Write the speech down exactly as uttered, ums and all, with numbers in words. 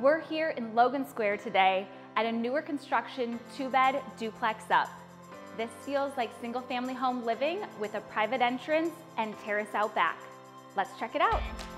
We're here in Logan Square today at a newer construction two-bed duplex-up. This feels like single-family home living with a private entrance and terrace out back. Let's check it out.